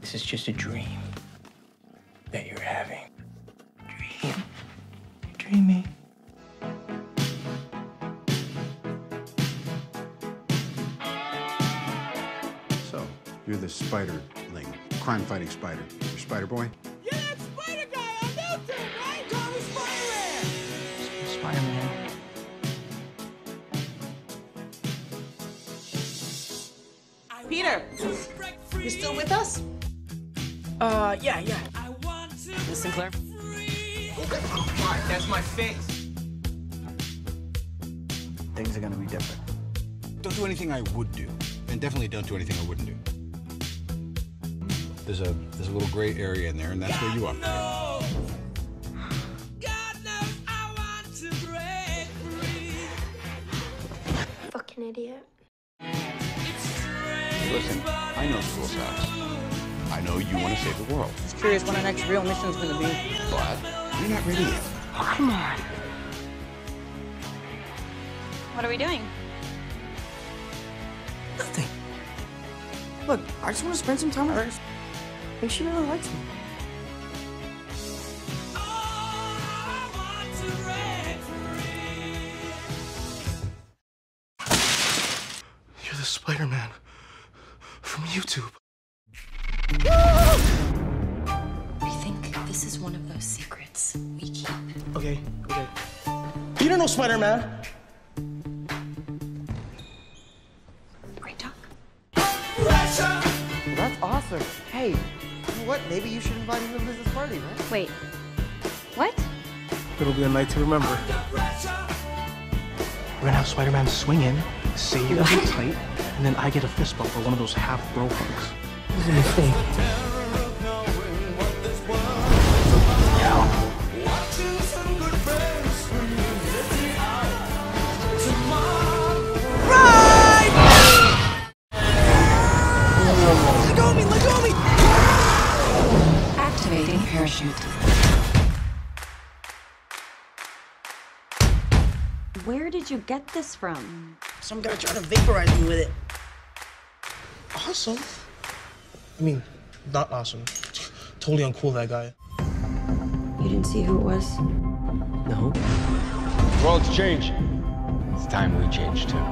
This is just a dream that you're having. Dream. You're dreaming. So, you're the spiderling, crime-fighting spider. You're Spider Boy? Yeah, that spider guy on YouTube, right? Call me Spider-Man! Spider-Man. Peter, you still with us? Yeah. Miss Sinclair? That's my face. Things are gonna be different. Don't do anything I would do, and definitely don't do anything I wouldn't do. There's a little gray area in there, and that's where you operate. Fucking idiot. Listen, I know school sucks. I know you want to save the world. Just curious when our next real mission's gonna be. But you're not ready yet. Oh, come on. What are we doing? Nothing. Look, I just want to spend some time with her. I think she really likes me. You're the Spider-Man from YouTube. I think this is one of those secrets we keep. Okay. You don't know Spider-Man. Right, Doc? That's awesome. Hey, you know what? Maybe you should invite him to the business party, right? Wait. What? It'll be a night to remember. We're gonna have Spider-Man swing in, say he wasn't tight, and then I get a fist bump for one of those half-bro hugs. This is a mistake. Activating parachute. Where did you get this from? Some guy tried to vaporize me with it. Awesome. I mean, not awesome. Totally uncool, that guy. You didn't see who it was? No. The world's changed. It's time we change too.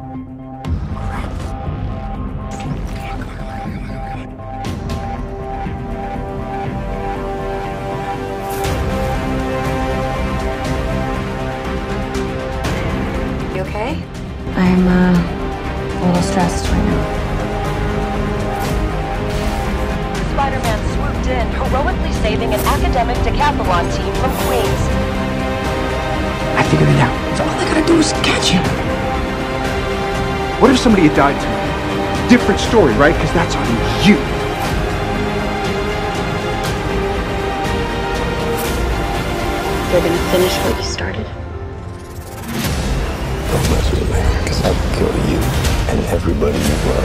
You okay? I'm, a little stressed right now. Spider-Man swooped in, heroically saving an academic decathlon team from Queens. I figured it out. So all I gotta do is catch him. What if somebody had died tonight? Different story, right? Because that's on you. You're gonna finish what you started? Don't mess with me, because I will kill you and everybody you love.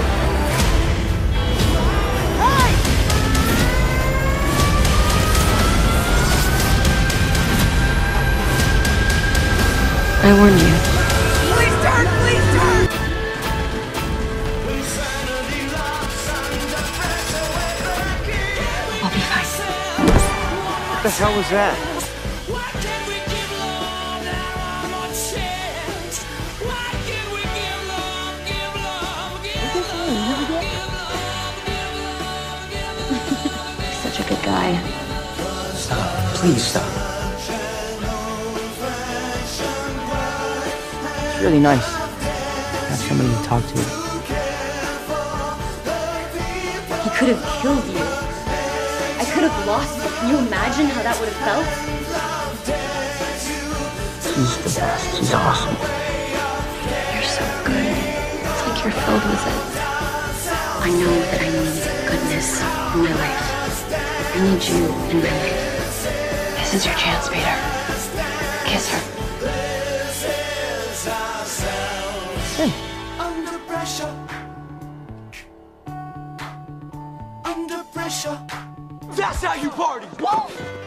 I warned you. Please turn! Please turn! I'll be fine. What the hell was that? He's such a good guy. Stop. Please stop. It's really nice to have somebody to talk to. He could have killed you. I could have lost you. Can you imagine how that would have felt? He's the best. He's awesome. You're so good. It's like you're filled with it. I know that I need goodness in my life. I need you in my life. This is your chance, Peter. Kiss her. Under pressure. Under pressure. That's how you party. Whoa!